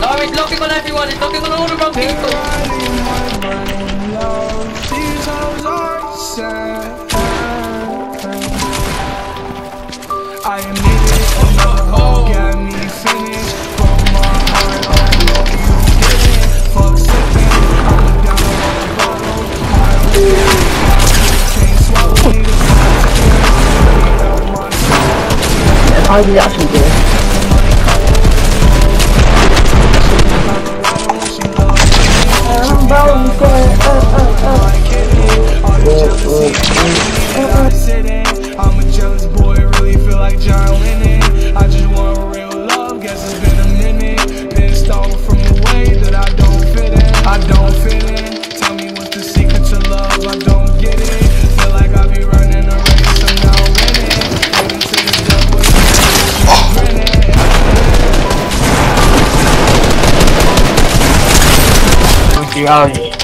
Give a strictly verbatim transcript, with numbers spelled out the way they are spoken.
Oh, it's locking on everyone. It's locking on all the wrong people. These hoes are sad. I admit it, another hoe got me finished. From my heart, oh no, you didn't. Fuck sipping, I'm down on the bottle. I don't care, can't swallow me. This is my soul. How did it actually do it? I'm a jealous boy, really feel like John Lennon. I just want real love, guess it's been a minute. Pissed off from the way that I don't fit in. I don't fit in. Tell me what's the secret to love, I don't get it. Feel like I be running a race, I'm now winning. Heading to the devil, grinning. Reality.